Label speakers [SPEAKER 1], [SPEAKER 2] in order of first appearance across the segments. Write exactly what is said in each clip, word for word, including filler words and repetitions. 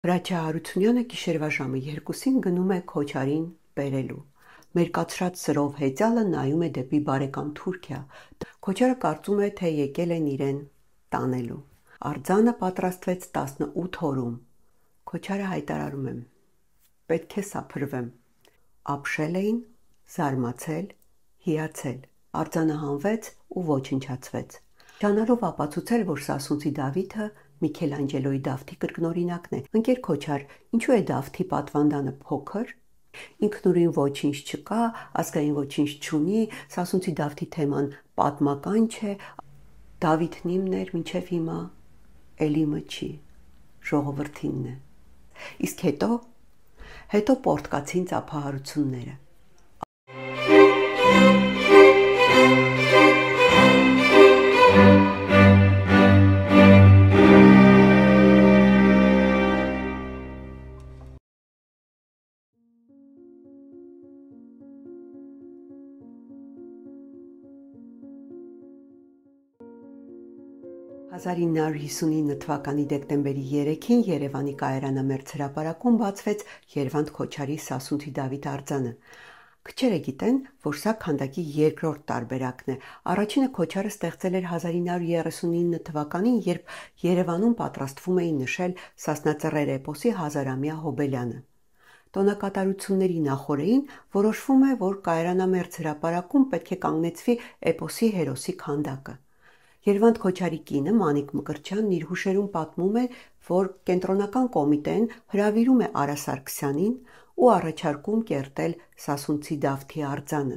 [SPEAKER 1] Հրաչյա Հարությունյանը գիշերվա ժամը երկուսին գնում է Քոչարին բերելու։ Մեր կացրած սրով հեծյալը նայում է դեպի բարեկամ Թուրքիա։ Քոչարը կարծում է, թե եկել են իրեն տանելու։ Արձանը պատրաստվեց տասնութ օրում։ Քոչարը հայտարարում է. պետք է սափրվեմ։ Ապշել էին, զարմացել, հիացել։ Արձանը հանվեց ու ոչնչացվեց։ Ճանալով ապացուցել, որ Սասունցի Դավիթը Միքելանջելոյի Դավթի կրկնօրինակն է։ Ընկեր Քոչար, ինչու է Դավթի պատվանդանը փոքր։ Ինքնուրույն ոչինչ չկա, ազգային ոչինչ չունի, Սասունցի Դավթի թեման պատմական չէ, Դավիթն իմն էր մինչև հիմա, Էլիմը չի, ժողովրդինն է։ Իսկ հետո, հետո պորտկացին ծափահարությունները։ հազար ինը հարյուր հիսունինը թվականի դեկտեմբերի երեքին Երևանի Կայարանամերձ հրապարակում բացվեց Երվանդ Քոչարի Սասունցի Դավիթ արձանը։ Քչերը գիտեն, որ սա քանդակի երկրորդ տարբերակն է։ Առաջինը Քոչարը ստեղծել էր հազար ինը հարյուր երեսունինը թվականին, երբ Երևանում պատրաստվում էին նշել Սասնածռեր էպոսի հազարամյա հոբելյանը։ Տոնակատարությունների նախօրեին որոշվում է, որ Կայարանամերձ հրապարակում պետք է կանգնեցվի էպոսի հերոսի քանդակը։ Երվանդ Քոչարի կինը Մանիկ Մկրտչյանն իր հուշերում պատմում է, որ կենտրոնական կոմիտեն հրավիրում է Արա Սարգսյանին ու առաջարկում կերտել Սասունցի Դավթի արձանը։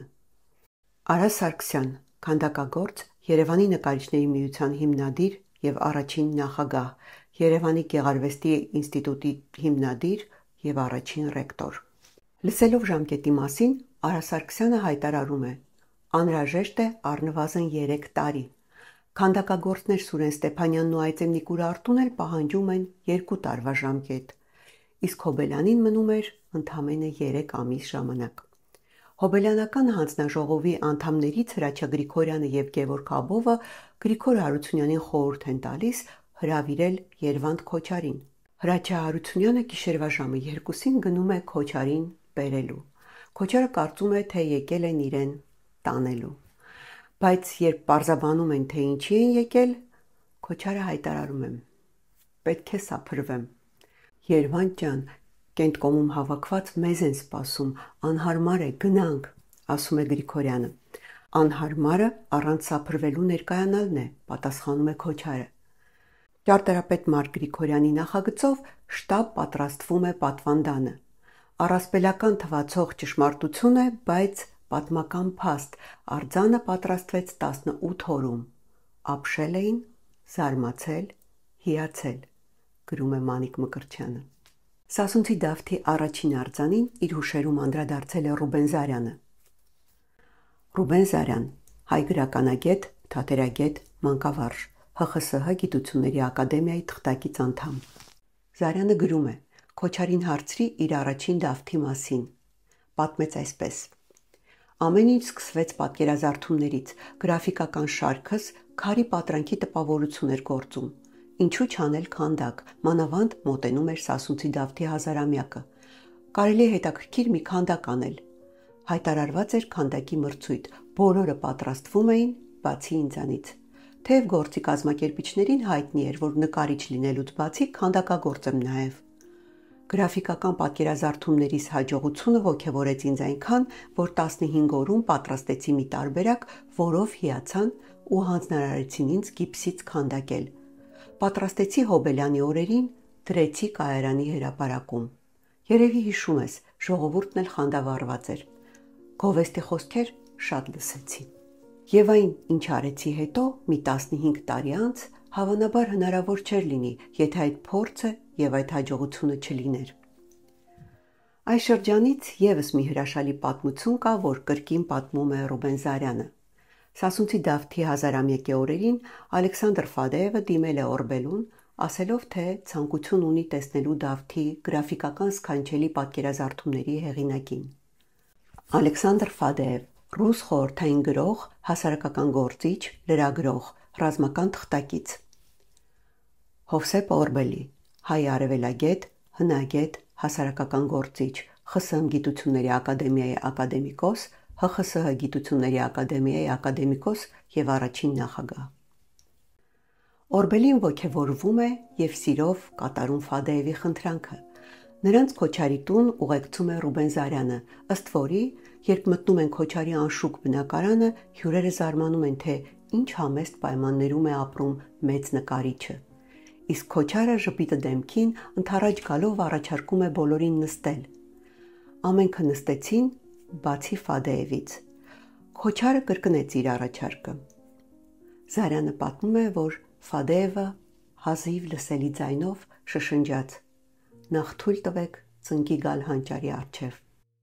[SPEAKER 1] Արա Սարգսյան, քանդակագործ, Երևանի նկարիչների միության հիմնադիր եւ առաջին նախագահ, Երևանի Գեղարվեստի ինստիտուտի հիմնադիր եւ առաջին ռեկտոր։ Լսելով ժամկետի մասին, Արա Սարգսյանը հայտարարում է. անհրաժեշտ է առնվազն երեք տարի։ Քանդակագործներ Սուրեն Ստեփանյանն ու Այծեմ Նիկուր Արտուն էլ պահանջում են երկու տարվա ժամկետ, իսկ Հոբելյանին մնում էր ընդամենը երեք ամիս ժամանակ։ Հոբելյանական հանձնաժողովի անդամներից Հրաչյա Գրիգորյանը եւ Գևորգ Աբովը Գրիգոր Հարությունյանին խորհուրդ են տալիս հրավիրել Երվանդ Քոչարին։ Հրաչյա Հարությունյանը գիշերվա ժամը երկուսին գնում է Քոչարին բերելու։ Քոչարը կարծում է, թե եկել են իրեն տանելու։ Բայց երբ պարզաբանում են, թե ինչի են եկել, Քոչարը հայտարարում է. պետք է սափրվեմ։ Երվանդ ջան, Կենտկոմում հավաքված մեզ են սպասում, անհարմար է, գնանք, ասում է Գրիգորյանը։ Անհարմարը առանց սափրվելու ներկայանալն է, պատասխանում է Քոչարը։ Ճարտարապետ Մարկ Գրիգորյանի նախագծով շտապ պատրաստվում է պատվանդանը։ Առասպելական թվացող ճշմարտություն է, բայց պատմական փաստ, արձանը պատրաստվեց տասնութ օրում։ Ապշել էին, զարմացել, հիացել, գրում է Մանիկ Մկրտչյանը։ Սասունցի Դավթի առաջին արձանին իր հուշերում անդրադարձել է Ռուբեն Զարյանը։ Ռուբեն Զարյան, հայ գրականագետ, թատերագետ, մանկավարժ, Հ Խ С Հ Գիտությունների ակադեմիայի թղթակից անդամ։ Զարյանը գրում է. Քոչարին հարցրի իր առաջին Դավթի մասին։ Պատմեց այսպես. Ամեն ինչ սկսվեց պատկերազարդումներից, գրաֆիկական շարքս քարի պատրանքի տպավորություն էր գործում։ Ինչու չանել քանդակ, մանավանդ մոտենում էր Սասունցի Դավթի հազարամյակը։ Կարելի է հետաքրքիր մի քանդակ անել։ Հայտարարված էր քանդակի մրցույթ, բոլորը պատրաստվում էին, բացի ինձանից։ Թեև գործի կազմակերպիչներին հայտնի էր, որ նկարիչ լինելուց բացի քանդակագործ եմ նաև։ Գրաֆիկական պատկերազարդումներիս հաջողությունը ոգևորեց ինձ այնքան, որ տասնհինգ օրում պատրաստեցի մի տարբերակ, որով հիացան ու հանձնարարեցին ինձ գիպսից քանդակել։ Պատրաստեցի Հոբելյանի օրերին, դրեցի Կայարանի հրապարակում։ Երևի հիշում ես, ժողովուրդն էլ խանդավառված էր։ Գովեստի խոսքեր շատ լսեցի։ Եվ այն, ինչ արեցի հետո, մի տասնհինգ տարի անց, հավանաբար հնարավոր չէր լինի, եթե այդ փորձը եւ այդ հաջողությունը չլիներ։ Այս շրջանից եւս մի հրաշալի պատմություն կա, որ կրկին պատմում է Ռուբեն Զարյանը։ Սասունցի Դավթի հազարամյակի օրերին Ալեքսանդր Ֆադեևը դիմել է Օրբելուն, ասելով, թե ցանկություն ունի տեսնելու Դավթի գրաֆիկական սքանչելի պատկերազարդումների հեղինակին։ Ալեքսանդր Ֆադեև, ռուս խորհրդային գրող, հասարակական գործիչ, լրագրող, ռազմական թղթակից։ Հովսեփ Օրբելի, հայ արևելագետ, հնագետ, հասարակական գործիչ, Խ Ս Հ Գիտությունների ակադեմիայի ակադեմիկոս, Հ Խ Ս Հ Գիտությունների ակադեմիայի ակադեմիկոս և առաջին նախագահ։ Օրբելին ոգևորվում է և սիրով կատարում Ֆադեևի խնդրանքը։ Նրանց Քոչարի տուն ուղեկցում է Ռուբեն Զարյանը, ըստ որի, երբ մտնում են Քոչարի անշուք բնակարանը, հյուրերը զարմանում են, թե ինչ համեստ պայմաններում է ապրում մեծ նկարիչը։ Իսկ Քոչարը ժպիտը դեմքին ընդառաջ գալով առաջարկում է բոլորին նստել։ Ամենքը նստեցին, բացի Ֆադեևից։ Քոչարը կրկնեց իր առաջարկը։ Զարյանը պատմում է, որ Ֆադեևը հազիվ լսելի ձայնով շշնջաց. «Նախ թույլ տվեք ծնկի գալ հանճարի առջև»։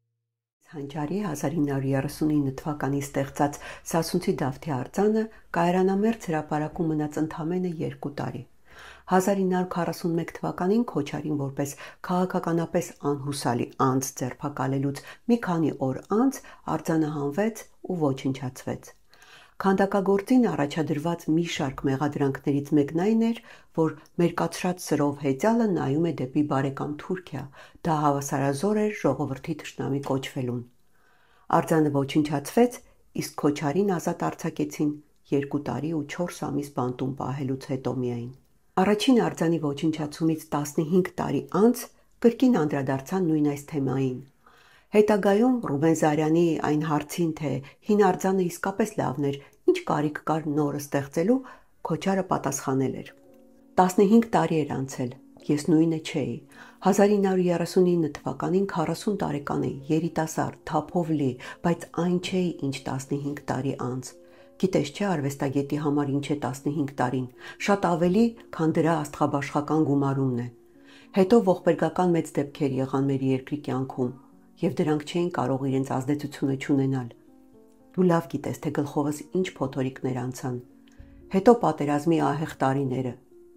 [SPEAKER 1] Հանճարի հազար ինը հարյուր երեսունինը թվականին ստեղծած Սասունցի Դավթի արձանը կայարանամերձ հրապարակում մնաց ընդամենը երկու տարի։ հազար ինը հարյուր քառասունմեկ թվականին Քոչարին որպես քաղաքականապես անհուսալի անձ ձերբակալելուց մի քանի օր անց արձանը հանվեց ու ոչնչացվեց։ Քանդակագործին առաջադրված մի շարք մեղադրանքներից մեկն այն էր, որ մերկացրած սրով հեծյալը նայում է դեպի բարեկամ Թուրքիա, դա հավասարազոր էր ժողովրդի թշնամի կոչվելուն։ Արձանը ոչնչացվեց, իսկ Քոչարին ազատ արձակեցին երկու տարի ու չորս ամիս բանտում պահելուց հետո միայն։ Առաջին արձանի ոչնչացումից տասնհինգ տարի անց կրկին անդրադարձան նույն այս թեմային։ Հետագայում Ռուբեն Զարյանի այն հարցին, թե հին արձանը իսկապես լավն էր, ինչ կարիք կար նորը ստեղծելու, Քոչարը պատասխանել էր. «Տասնհինգ տարի էր անցել, ես նույնը չէի։ հազար ինը հարյուր երեսունինը թվականին քառասուն տարեկան էի, երիտասարդ, թափով լի, բայց այն չէի, ինչ տասնհինգ տարի անց։ Գիտես չէ արվեստագետի համար ինչ է տասնհինգ տարին, շատ ավելի, քան դրա աստղաբաշխական գումարումն է։ Հետո ողբերգական մեծ դեպքեր եղան մեր երկրի կյանքում, և դրանք չէին կարող իրենց ազդեցությունը չունենալ։ Դու լավ գիտես, թե գլխովս ինչ փոթորիկներ անցան։ Հետո պատերազմի ահեղ տարիները։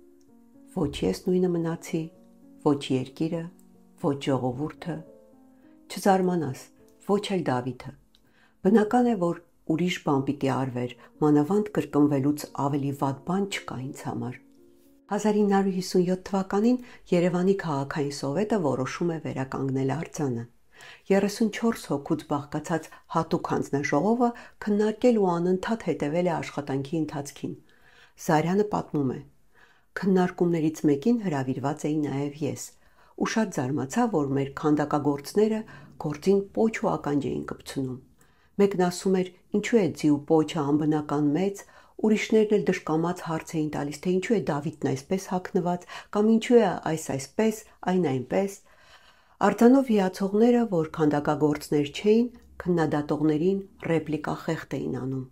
[SPEAKER 1] Ոչ ես նույնը մնացի, ոչ երկիրը, ոչ ժողովուրդը։ Չզարմանաս, ոչ էլ Դավիթը։ Բնական է, որ ուրիշ բան պիտի արվեր, մանավանդ կրկնվելուց ավելի վատ բան չկա ինձ համար»։ հազար ինը հարյուր հիսունյոթ թվականին Երևանի քաղաքային սովետը որոշում է վերականգնել արձանը։ երեսունչորս հոգուց բաղկացած հատուկ հանձնաժողովը քննարկել ու անընդհատ հետևել է աշխատանքի ընթացքին։ Զարյանը պատմում է. «Քննարկումներից մեկին հրավիրված էի նաև ես, ու շատ զարմացա, որ մեր քանդակագործները գործին պոչ ու ականջ էին կպցնում։ Մեկն ասում էր, ինչու է ձի ու պոչը անբնական մեծ, ուրիշներն էլ դժկամաց հարց էին տալիս, թե ինչու է Դավիթն այսպես հագնված, կամ ինչու է այս այսպես, այն այնպես։ Արձանով հիացողները, որ քանդակագործներ չէին, քննադատողներին ռեպլիկա խեղդ էին անում։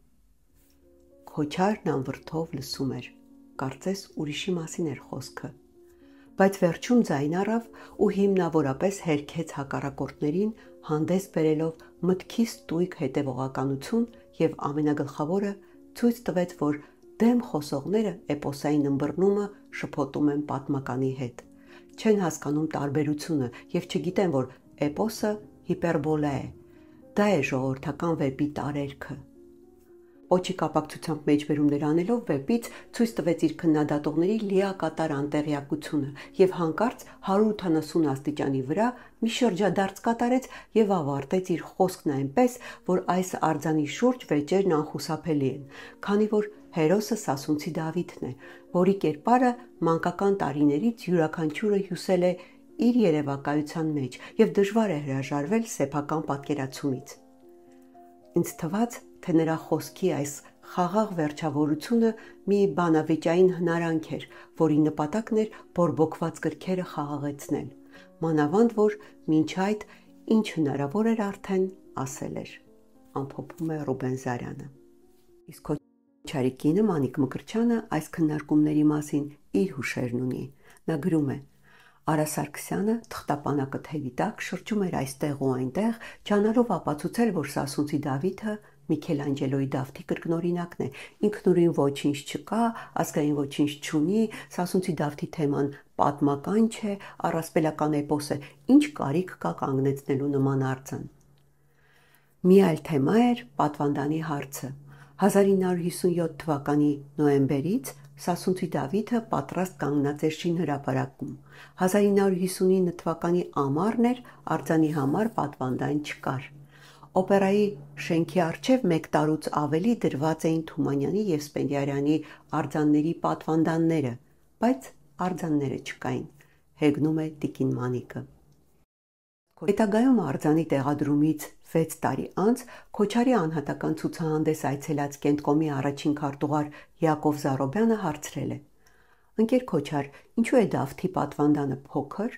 [SPEAKER 1] Քոչարն անվրդով լսում էր, կարծես ուրիշի մասին էր խոսքը, բայց վերջում ձայն առավ ու հիմնավորապես հերքեց հակառակորդներին, հանդես բերելով մտքի ստույգ հետևողականություն և ամենագլխավորը ցույց տվեց, որ դեմ խոսողները էպոսային ըմբռնումը շփոթում են պատմականի հետ, չեն հասկանում տարբերությունը և չգիտեն, որ էպոսը հիպերբոլա է, դա է ժողովրդական վեպի տարերքը։ Պոչի կապակցությամբ մեջբերումներ անելով վեպից ցույց տվեց իր քննադատողների լիակատար անտեղյակությունը և հանկարծ հարյուր ութանասուն աստիճանի վրա մի շրջադարձ կատարեց և ավարտեց իր խոսքն այնպես, որ այս արձանի շուրջ վեճերն անխուսափելի են, քանի որ հերոսը Սասունցի Դավիթն է, որի կերպարը մանկական տարիներից յուրաքանչյուրը հյուսել է իր երևակայության մեջ և դժվար է հրաժարվել սեփական պատկերացումից։ Ինձ թվաց, թե նրա խոսքի այս խաղաղ վերջավորությունը մի բանավեճային հնարանք էր, որի նպատակն էր բորբոքված գրքերը խաղաղեցնել, մանավանդ որ մինչ այդ ինչ հնարավոր էր արդեն ասել էր, ամփոփում է Ռուբեն Զարյանը։ Իսկ Քոչարի կինը Մանիկ Մկրտչյանը այս քննարկումների մասին իր հուշերն ունի։ Նա գրում է. Արա Սարգսյանը թղթապանակը թևի տակ շրջում էր այստեղ ու այնտեղ, չանալով ապացուցել, որ Սասունցի Դավիթը Միքելանջելոյի Դավթի կրկնօրինակն է, ինքնուրույն ոչինչ չկա, ազգային ոչինչ չունի, Սասունցի Դավթի թեման պատմական չէ, առասպելական էպոս է, ինչ կարիք կա կանգնեցնելու նման արձան։ Մի այլ թեմա էր պատվանդանի հարցը։ հազար ինը հարյուր հիսունյոթ թվականի նոյեմբերից Սասունցի Դավիթը պատրաստ կանգնած էր Շին հրապարակում։ հազար ինը հարյուր հիսունինը թվականի ամառն էր, արձանի համար պատվանդան չկար։ Օպերայի շենքի առջև մեկ տարուց ավելի դրված էին Թումանյանի և Սպենդիարյանի արձանների պատվանդանները, բայց արձանները չկային, հեգնում է տիկին Մանիկը։ Հետագայում արձանի տեղադրումից վեց տարի անց Քոչարի անհատական ցուցահանդես այցելած Կենտկոմի առաջին քարտուղար Յակով Զարոբյանը հարցրել է. «Ընկեր Քոչար, ինչու է Դավթի պատվանդանը փոքր»։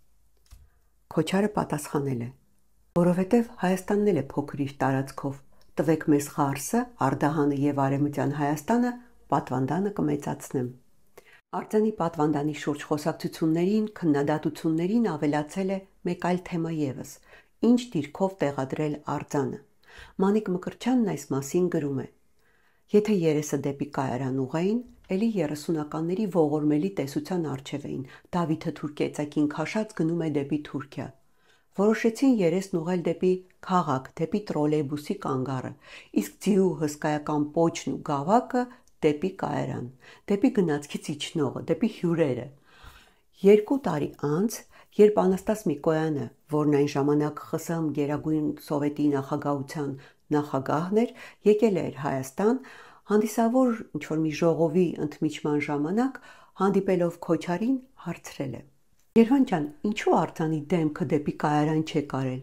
[SPEAKER 1] Քոչարը պատասխանել է. «Որովհետև Հայաստանն էլ է փոքր իր տարածքով, տվեք մեզ Ղարսը, Արդահանը և Արևմտյան Հայաստանը, պատվանդանը կմեծացնեմ»։ Արձանի պատվանդանի շուրջ խոսակցություններին, քննադատություններին ավելացել է մեկ այլ թեմա ևս՝ ինչ դիրքով տեղադրել արձանը։ Մանիկ Մկրտչյանն այս մասին գրում է. «Եթե երեսը դեպի կայարան ուղղեին, էլի երեսունականների ողորմելի տեսության առջև էին, Դավիթը թուրքեծակին քաշած գնում է դեպի Թուրքիա։ Որոշեցին երեսն ուղղել դեպի քաղաք, դեպի տրոլեյբուսի կանգառը, իսկ ձիու հսկայական պոչն ու գավակը դեպի կայարան, դեպի գնացքից իջնողը, դեպի հյուրերը։ Երկու տարի անց, երբ Անաստաս Միկոյանը, որն այն ժամանակ Խ Ս Հ Գերագույն սովետի նախագահության նախագահն էր, եկել էր Հայաստան, հանդիսավոր ինչ-որ մի ժողովի ընդմիջման ժամանակ հանդիպելով Քոչարին հարցրել է. «Երվան ջան, ինչու արձանի դեմքը դեպի կայարան չեք արել»։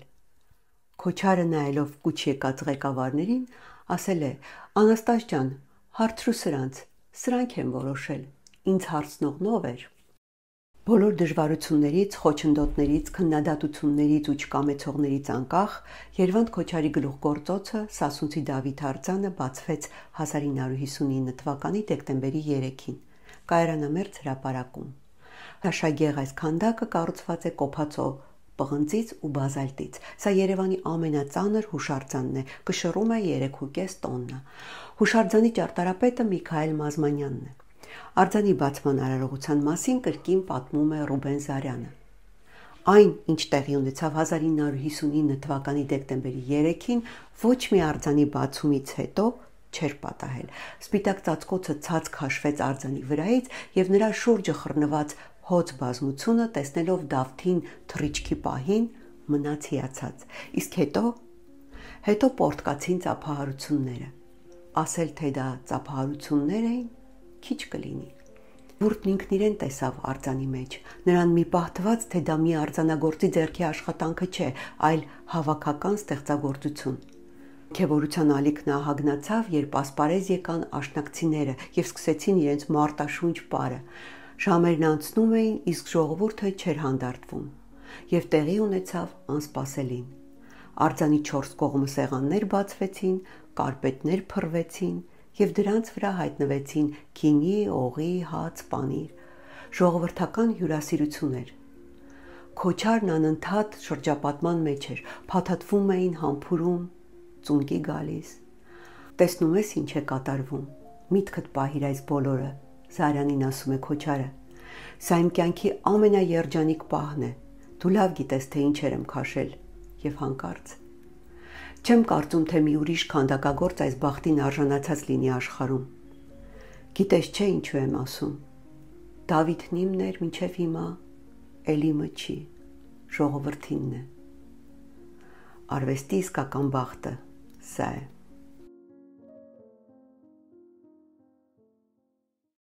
[SPEAKER 1] Քոչարը նայելով կուչ եկած ղեկավարներին ասել է. «Անաստաս ջան, հարցրու սրանց, սրանք են որոշել, ինձ հարցնողն ով էր»։ Բոլոր դժվարություններից, խոչընդոտներից, քննադատություններից ու չկամեցողներից անկախ Երվանդ Քոչարի գլուխգործոցը Սասունցի Դավիթ արձանը բացվեց հազար ինը հարյուր հիսունինը թվականի դեկտեմբերի երեքին Կայարանամերձ հրապարակում։ Հրաշագեղ այս քանդակը կառուցված է կոփածո պղնձից ու բազալտից։ Սա Երևանի ամենածանր հուշարձանն է, կշռում է երեք ու կես տոննա։ Հուշարձանի ճարտարապետը Միքայել Մազմանյանն է։ Արձանի բացման արարողության մասին կրկին պատմում է Ռուբեն Զարյանը։ Այն, ինչ տեղի ունեցավ հազար ինը հարյուր հիսունինը թվականի դեկտեմբերի երեքին, ոչ մի արձանի բացումից հետո չէր պատահել։ Սպիտակ ծածկոցը ցած քաշվեց արձանի վրայից և նրա շուրջը խռնված հոծ բազմությունը, տեսնելով Դավթին թռիչքի պահին, մնաց հիացած։ Իսկ հետո… հետո պոռթկացին ծափահարությունները։ Ասել, թե դա ծափահարություններ էին, քիչ կլինի։ Վուրդն ինքն իրեն տեսավ արձանի մեջ։ Նրան մի պահ թվաց, թե դա մի արձանագործի ձեռքի աշխատանքը չէ, այլ հավաքական ստեղծագործություն։ Հոգևորության ալիքն ահագնացավ, երբ ասպարեզ եկան աշնակցիները և սկսեցին իրենց մարտաշունչ պարը։ Ժամերն անցնում էին, իսկ ժողովուրդը չէր հանդարտվում։ Եվ տեղի ունեցավ անսպասելին։ Արձանի չորս կողմը սեղաններ բացվեցին, կարպետներ փռվեցին և դրանց վրա հայտնվեցին գինի, օղի, հաց, պանիր։ Ժողովրդական հյուրասիրություն էր։ Քոչարն անընդհատ շրջապատման մեջ էր, փաթաթվում էին համբուրում, ծունկի գալիս։ Տեսնում ես ինչ է կատարվում, միտքդ պահիր այս բոլորը, Զարյանին ասում է Քոչարը։ Սա իմ կյանքի ամենաերջանիկ պահն է, դու լավ գիտես, թե ինչեր եմ քաշել, և հանկարծ։ Չեմ կարծում, թե մի ուրիշ քանդակագործ այս բախտին արժանացած լինի աշխարհում։ Գիտես չէ ինչու եմ ասում։ Դավիթն իմն էր մինչև հիմա, էլ իմը չի, ժողովրդինն է։ Արվեստի իսկական բախտը սա է։